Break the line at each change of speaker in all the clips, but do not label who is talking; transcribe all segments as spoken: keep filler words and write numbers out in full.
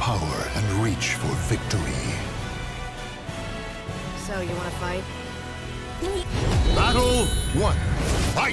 power and reach for victory.
So, you wanna fight?
Battle one. Fight!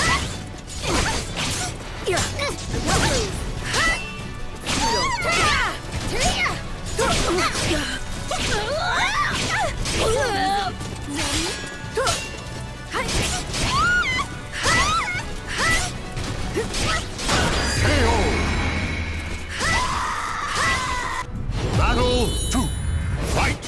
Battle two. Fight!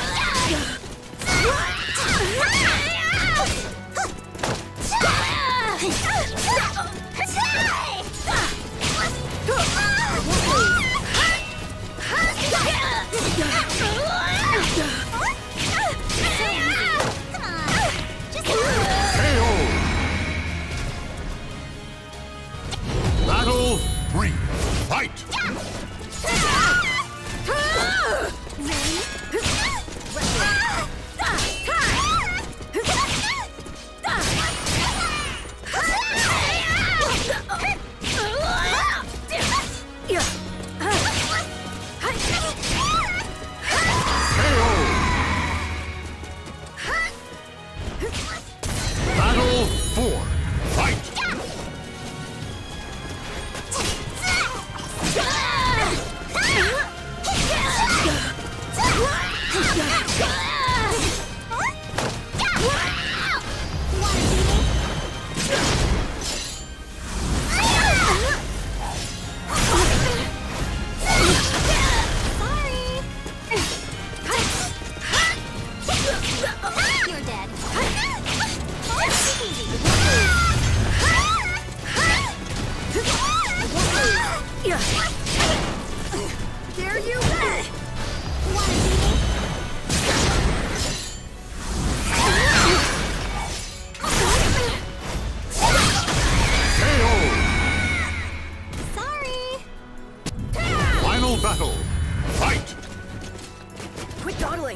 Battle three. Fight! Battle four. Fight!
You're dead.
There you
Sorry.
Final battle. Fight!
Quit dawdling!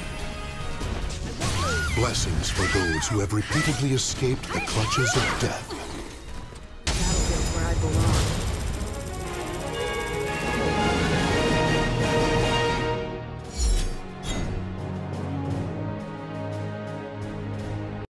Blessings for those who have repeatedly escaped the clutches of death.